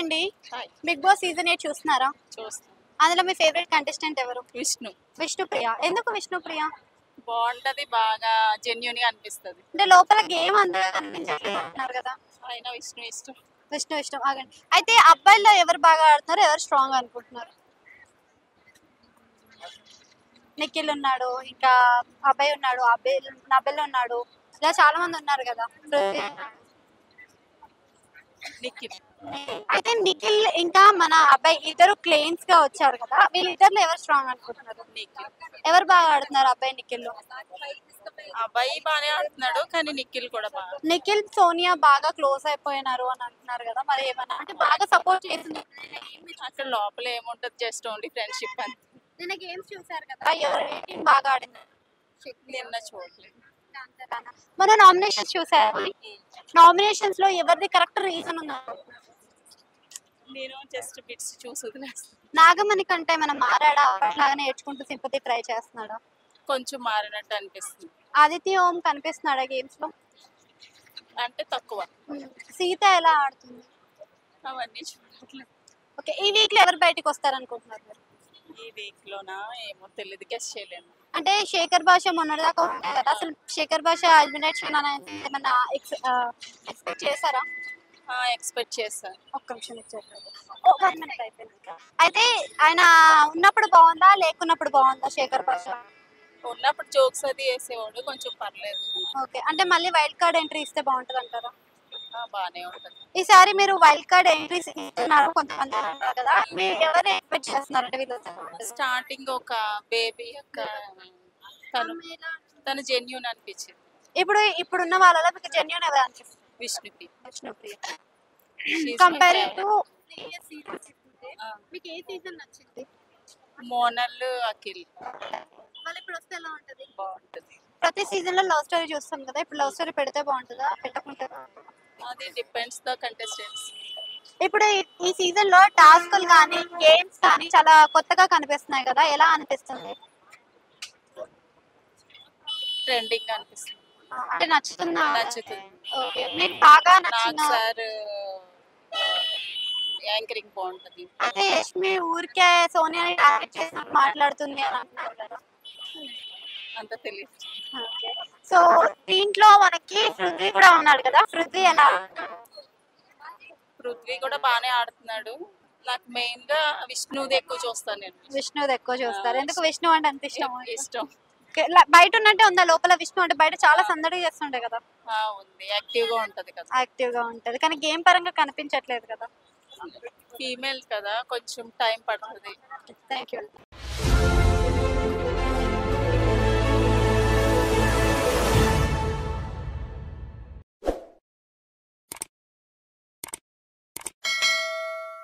అండి. Hi. Big boss season 8 చూస్తున్నారా? చూస్తాం. అందులో మీ ఫేవరెట్ కంటెస్టెంట్ ఎవరు? విష్ణు విష్ణుప్రియ. ఎందుకు విష్ణుప్రియ? బాగుంటది, బాగా జెన్యున్ గా అనిపిస్తుంది. అంటే లోపల గేమ్ అంతగా కనిపించట్లేదు అంటున్నారు కదా. ఆయన విష్ణు ఇష్టం. విష్ణు ఇష్టం. ఆగండి. అయితే అబ్బాయిల్లో ఎవరు బాగా ఆడుతున్నారు, ఎవరు స్ట్రాంగ్ అనుకుంటున్నారు? నిఖిల్ ఉన్నాడు, ఇంకా అభయ్ ఉన్నాడు, నబెల్ ఉన్నాడు, ఇలా చాలా మంది ఉన్నారు కదా. నిఖిల్. అయితే నిఖిల్ ఇంకా మన అబ్బాయి ఇద్దరు క్లెయిమ్స్ గా వచ్చారు కదా, వీళ్ళిద్దరిలో ఎవరు స్ట్రాంగ్ అనుకుంటున్నారు? నిఖిల్. ఎవరు బాగా ఆడుతున్నారు అబ్బాయి నిఖిల్? అబ్బాయి బానే ఆడుతున్నాడు, కానీ నిఖిల్ కూడా బాగా. నిఖిల్ సోనియా బాగా క్లోజ్ అయిపోయినారు అని అంటున్నారు కదా, మరి ఏమన్నా అంటే బాగా సపోర్ట్ చేసింది అక్కడ లోపల ఏముంటది, జస్ట్ ఓన్లీ ఫ్రెండ్షిప్ అని. నిన్న గేమ్స్ చూసారు కదా, ఎవరు టీం బాగా ఆడింది? నిన్న చూడలేదు. మన నామినేషన్స్ చూసారు. నామినేషన్స్ లో ఎవరిది కరెక్ట్ రీజన్ ఉందా? నేను జస్ట్ బిట్స్ చూసి వదిలేస్తాను. నాగమణి కంటే మనం మారాడా, అట్లాగా నేర్చుకుంటూ సింపతి ట్రై చేస్తున్నాడా? కొంచెం మారినట్టు అనిపిస్తుంది. ఆదిత్య ఓం కనిపిస్తున్నాడా గేమ్స్ లో? అంటే తక్కువ. సీత ఎలా ఆడుతుంది? అవన్నీ చూడట్లేదు. ఓకే, ఈ వీక్ లో ఎవరు బయటకు వస్తారు అనుకుంటున్నారు మీరు? ఈ వీక్ లోనా ఏమో తెలియదు, గెస్ చేయలేను. అంటే శేఖర్ భాష మొన్నటిదాకా ఉంటాయి కదా, అసలు శేఖర్ భాష ఎలిమినేషన్ అనేది ఏమన్నా ఎక్స్పెక్ట్ చేశారా? ఎక్స్పెక్ట్ చేస్తాను. ఒక్క నిమిషం ఇచ్చారు. 1 minute అయిపోయింది. అయితే ఆయన ఉన్నప్పుడు బాగుందా, లేకున్నప్పుడు బాగుందా శేఖర్ భాష? ఉన్నప్పుడు జోక్స్ అది వేసేవాడు, కొంచెం పర్లేదు. ఓకే, అంటే మళ్ళీ వైల్డ్ కార్డ్ ఎంట్రీ ఇస్తే బాగుంటుంది అంటారా? బానే ఉంటది. ఈసారి మీరు వైల్డ్ కార్డ్ ఎంట్రీస్ ఇస్తున్నారు కొంతమంది అంటారు కదా, మీరు ఎవరు ఎక్స్పెక్ట్ చేస్తున్నారు అంటే వీళ్ళు? స్టార్టింగ్ ఒక బేబీ యొక్క తను జెన్యూన్ అనిపించింది. ఇప్పుడున్న వాళ్ళలో మీకు జెన్యూన్ ఎవరు అనిపిస్తుంది? విష్ణుప్రియ. కంపేర్ టు మీకు ఏ సీజన్ నచ్చింది? మోనల్, అఖిల్. వాళ్ళు ఇప్పుడు వస్తే ఎలా ఉంటది? బాగుంటది. ప్రతి సీజన్ లో లవ్ స్టోరీ చూస్తాం కదా, ఇప్పుడు లవ్ స్టోరీ పెడితే బాగుంటుందా, పెట్టకుంటే? అది డిపెండ్స్ ద కంటెస్టెంట్స్. ఇప్పుడు ఈ సీజన్ లో టాస్క్లు కానీ గేమ్స్ కానీ చాలా కొత్తగా కనిపిస్తున్నాయి కదా, ఎలా అనిపిస్తుంది? ట్రెండింగ్ అనిపిస్తుంది. అంటే నచ్చుతుందా? నచ్చుతుంది. ఓకే, మీకు బాగా నాకు నచ్చిన సార్ యాంకరింగ్ బాగుంటది. అంటే యష్మి ఊరికే సోనియాని టార్గెట్ చేసినట్టు మాట్లాడుతుంది అని అంటున్నారు కదా. అంత తెలియదు. ఓకే, సో దీంట్లో మనకి పృథ్వీ కూడా ఉన్నాడు కదా, పృథ్వీ ఎలా? పృథ్వీ కూడా బానే ఆడుతున్నాడు. నాకు మెయిన్ గా విష్ణుది ఎక్కువ చూస్తాను నేను. విష్ణుది ఎక్కువ చూస్తారు. ఎందుకు విష్ణు అంటే అంత ఇష్టం? ఇష్టం. బయట ఉన్నట్టే ఉందా లోపల విష్ణు అంటే? బయట చాలా సందడి చేస్తుండే కదా. ఉంది, యాక్టివ్ గా ఉంటది కదా. యాక్టివ్ గా ఉంటది, కానీ గేమ్ పరంగా కనిపించట్లేదు కదా. ఫీమేల్ కదా, కొంచెం టైం పడుతుంది. Thank you.